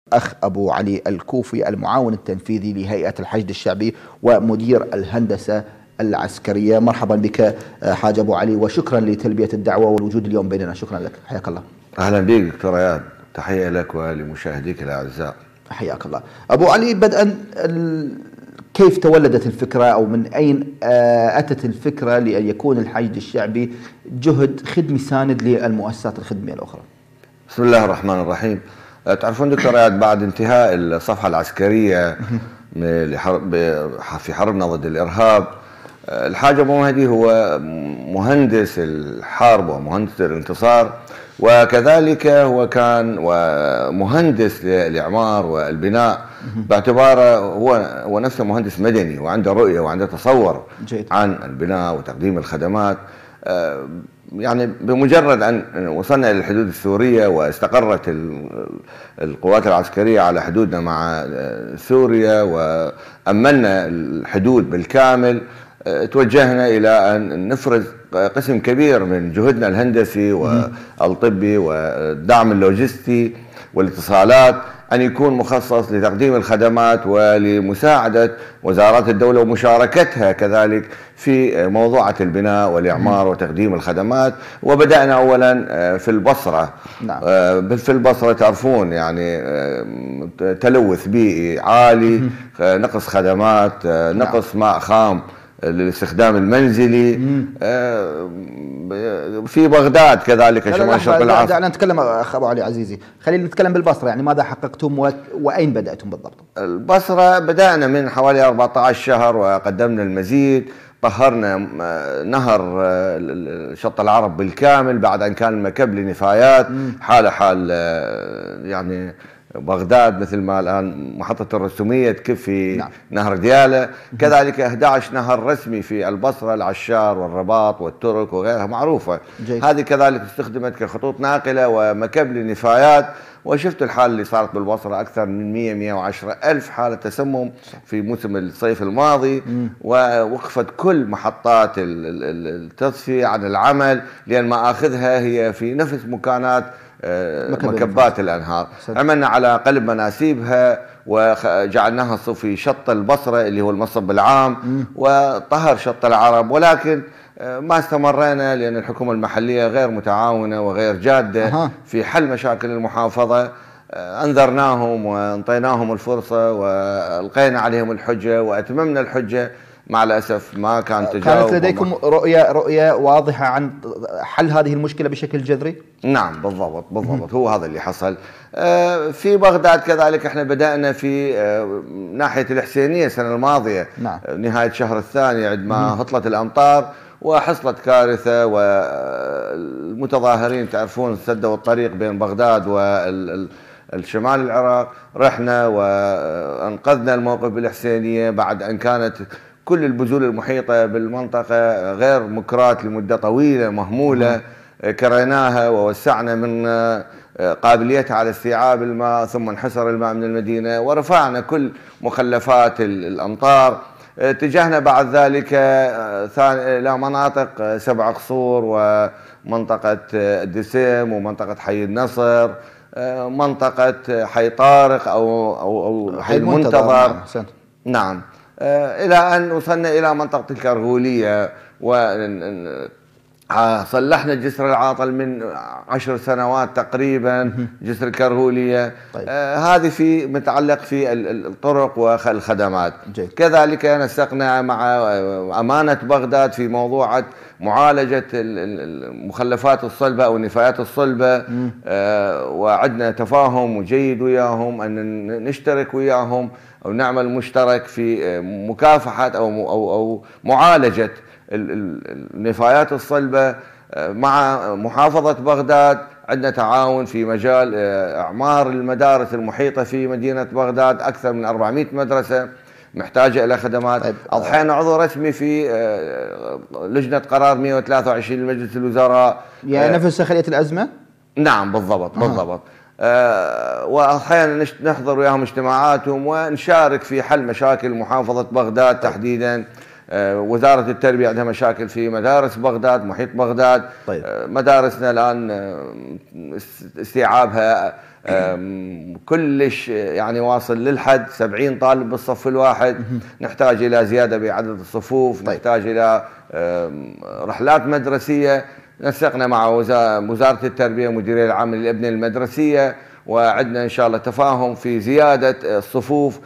أخ أبو علي الكوفي المعاون التنفيذي لهيئة الحشد الشعبي ومدير الهندسة العسكرية. مرحبا بك حاج أبو علي، وشكرا لتلبية الدعوة والوجود اليوم بيننا. شكرا لك، حياك الله. أهلا بك دكتور اياد، تحية لك ولمشاهديك الأعزاء. حياك الله. أبو علي، بدءا كيف تولدت الفكرة أو من أين أتت الفكرة لأن يكون الحشد الشعبي جهد خدمي ساند للمؤسسات الخدمية الأخرى؟ بسم الله الرحمن الرحيم. تعرفون دكتور اياد، بعد انتهاء الصفحة العسكرية في حربنا ضد الإرهاب، الحاج أبو مهدي هو مهندس الحرب ومهندس الانتصار، وكذلك هو كان مهندس للإعمار والبناء، باعتباره هو نفسه مهندس مدني وعنده رؤية وعنده تصور عن البناء وتقديم الخدمات. يعني بمجرد أن وصلنا إلى الحدود السورية واستقرت القوات العسكرية على حدودنا مع سوريا وأمنا الحدود بالكامل، توجهنا إلى أن نفرز قسم كبير من جهدنا الهندسي والطبي والدعم اللوجستي والاتصالات أن يكون مخصص لتقديم الخدمات ولمساعدة وزارات الدولة ومشاركتها كذلك في موضوعة البناء والإعمار وتقديم الخدمات. وبدأنا أولا في البصرة. نعم. في البصرة تعرفون يعني تلوث بيئي عالي، نقص خدمات، نقص ماء خام للاستخدام المنزلي. في بغداد كذلك شمال شرق العاصمة. دعنا نتكلم أخ أبو علي عزيزي، خلينا نتكلم بالبصرة. يعني ماذا حققتم وأين بدأتم بالضبط؟ البصرة بدأنا من حوالي 14 شهر وقدمنا المزيد. طهرنا نهر شط العرب بالكامل بعد أن كان المكب لنفايات، حال يعني بغداد مثل ما الآن محطة الرسومية تكفي. نعم. نهر ديالى، كذلك 11 نهر رسمي في البصرة، العشار والرباط والترك وغيرها معروفة. هذه كذلك استخدمت كخطوط ناقلة ومكب للنفايات. وشفت الحالة اللي صارت بالبصرة، أكثر من 110 ألف حالة تسمم في موسم الصيف الماضي. ووقفت كل محطات التصفية عن العمل، لأن مآخذها هي في نفس مكانات مكبات الأنهار. عملنا على قلب مناسيبها وجعلناها في شط البصرة اللي هو المصب العام، وطهر شط العرب. ولكن ما استمرينا لأن الحكومة المحلية غير متعاونة وغير جادة في حل مشاكل المحافظة. أنذرناهم وانطيناهم الفرصة وألقينا عليهم الحجة وأتممنا الحجة. مع الأسف ما كان تجاوب. كانت لديكم رؤية واضحة عن حل هذه المشكلة بشكل جذري؟ نعم بالضبط. هو هذا اللي حصل. في بغداد كذلك احنا بدأنا في ناحية الحسينية السنة الماضية. نعم. نهاية الشهر الثاني عندما هطلت الأمطار وحصلت كارثة، والمتظاهرين تعرفون سدوا الطريق بين بغداد والشمال العراق. رحنا وأنقذنا الموقف بالحسينية بعد أن كانت كل البذور المحيطة بالمنطقة غير مكرات لمدة طويلة مهمولة. كريناها ووسعنا من قابليتها على استيعاب الماء، ثم انحسر الماء من المدينة ورفعنا كل مخلفات الأمطار. اتجهنا بعد ذلك إلى مناطق 7 قصور ومنطقة الدسم ومنطقة حي النصر، منطقة حي طارق أو حي المنتظر. نعم. إلى أن وصلنا إلى منطقة الكرغولية صلحنا جسر العاطل من 10 سنوات تقريبا، جسر الكرغولية. طيب. هذه في متعلق في الطرق والخدمات. كذلك نسقنا مع أمانة بغداد في موضوع معالجة المخلفات الصلبة أو النفايات الصلبة. وعدنا تفاهم جيد وياهم أن نشترك وياهم أو نعمل مشترك في مكافحة أو معالجة النفايات الصلبة مع محافظة بغداد. عندنا تعاون في مجال إعمار المدارس المحيطة في مدينة بغداد، أكثر من 400 مدرسة محتاجة إلى خدمات. طيب. أضحينا عضو رسمي في لجنة قرار 123 لمجلس الوزراء، يعني نفس خلية الأزمة. نعم بالضبط. وأحيانا نحضر وياهم اجتماعاتهم ونشارك في حل مشاكل محافظة بغداد تحديدا. وزارة التربية عندها مشاكل في مدارس بغداد، محيط بغداد. طيب. مدارسنا الآن استيعابها كلش يعني واصل للحد، 70 طالب بالصف الواحد. نحتاج إلى زيادة بعدد الصفوف. طيب. نحتاج إلى رحلات مدرسية. نسقنا مع وزارة التربية مديرية العام للأبنية المدرسية، وعندنا إن شاء الله تفاهم في زيادة الصفوف،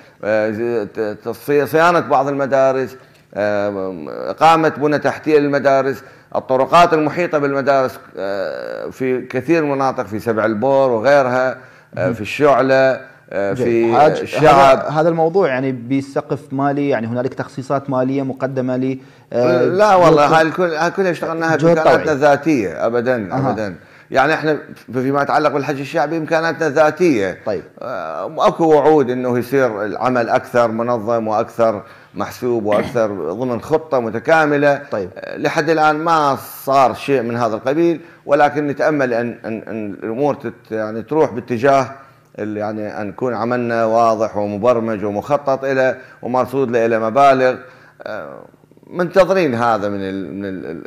صيانة بعض المدارس، إقامة بنى تحتية للمدارس، الطرقات المحيطة بالمدارس في كثير من المناطق، في سبع البور وغيرها، في الشعلة، في الشعب. هذا الموضوع يعني بسقف مالي، يعني هنالك تخصيصات مالية مقدمة ل لا والله هاي كلها اشتغلنا بإمكاناتنا الذاتية. أبدا أبدا. يعني احنا فيما يتعلق بالحج الشعبي امكاناتنا ذاتيه. طيب. اكو وعود انه يصير العمل اكثر منظم واكثر محسوب واكثر ضمن خطه متكامله. طيب. لحد الان ما صار شيء من هذا القبيل، ولكن نتامل ان الامور يعني تروح باتجاه يعني ان يكون عملنا واضح ومبرمج ومخطط له ومرصود له الى مبالغ. منتظرين هذا من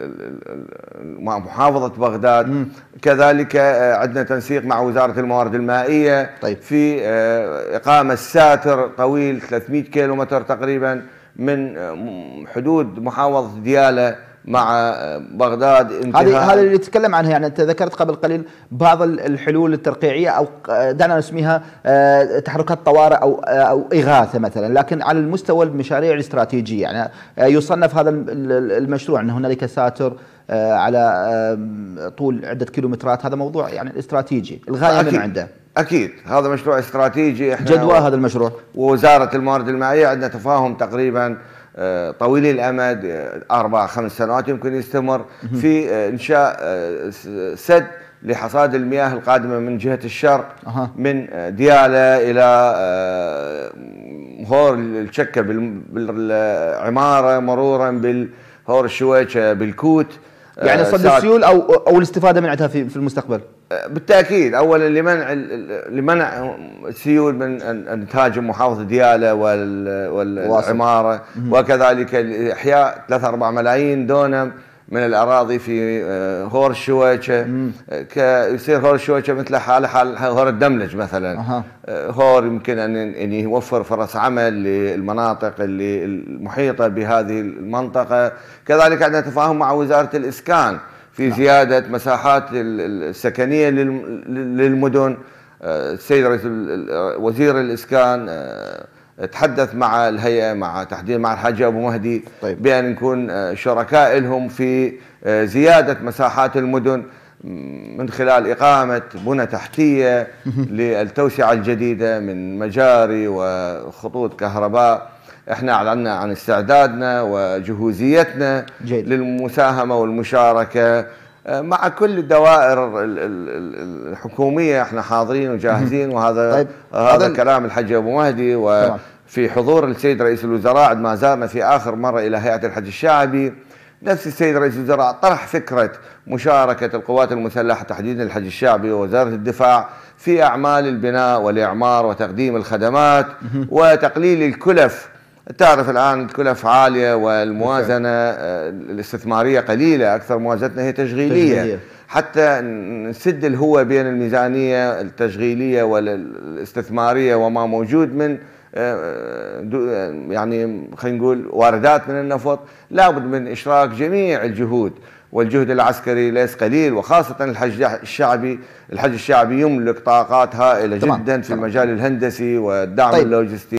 محافظة بغداد. كذلك عندنا تنسيق مع وزارة الموارد المائية. طيب. في إقامة ساتر طويل 300 كيلومتر تقريبا من حدود محافظة ديالى مع بغداد. هذا اللي نتكلم عنها. يعني انت ذكرت قبل قليل بعض الحلول الترقيعيه، او دعنا نسميها تحركات طوارئ او اغاثه مثلا، لكن على المستوى المشاريع الاستراتيجيه يعني يصنف هذا المشروع ان هنالك ساتر على طول عده كيلومترات. هذا موضوع يعني استراتيجي، الغايه من عنده. اكيد هذا مشروع استراتيجي. احنا جدوى هذا المشروع ووزاره الموارد المائيه عندنا تفاهم تقريبا طويل الامد، 4-5 سنوات يمكن يستمر في انشاء سد لحصاد المياه القادمه من جهه الشرق من ديالى الى هور الشكه بالعماره، مرورا بالهور الشويكه بالكوت. يعني صد السيول او الاستفاده من عندها في المستقبل. بالتاكيد. اولا لمنع السيول من ان تهاجم محافظه ديالى والعماره، وكذلك احياء 3-4 ملايين دونم من الاراضي في هور الشويكه. يصير هور الشويكه مثل حال هور الدملج مثلا. هور يمكن ان يوفر فرص عمل للمناطق اللي المحيطه بهذه المنطقه. كذلك عندنا تفاهم مع وزاره الاسكان في زيادة مساحات السكنية للمدن. السيد رئيس وزير الإسكان تحدث مع الهيئة تحديدا مع الحاج أبو مهدي. طيب. بأن نكون شركاء لهم في زيادة مساحات المدن من خلال إقامة بنى تحتية للتوسعة الجديدة من مجاري وخطوط كهرباء. احنا اعلنا عن استعدادنا وجهوزيتنا للمساهمه والمشاركه مع كل الدوائر الحكوميه. احنا حاضرين وجاهزين. وهذا طيب. هذا كلام الحاج ابو مهدي، وفي حضور السيد رئيس الوزراء عندما زارنا في اخر مره الى هيئه الحج الشعبي، نفس السيد رئيس الوزراء طرح فكره مشاركه القوات المسلحه تحديدا الحج الشعبي ووزاره الدفاع في اعمال البناء والاعمار وتقديم الخدمات وتقليل الكلف. تعرف الآن الكلف عالية والموازنة الاستثمارية قليلة، أكثر موازنتنا هي تشغيلية. حتى نسد الهوة بين الميزانية التشغيلية والاستثمارية وما موجود من يعني خلينا نقول واردات من النفط، لابد من إشراك جميع الجهود، والجهد العسكري ليس قليل، وخاصة الحج الشعبي يملك طاقات هائلة جدا في المجال الهندسي والدعم اللوجستي.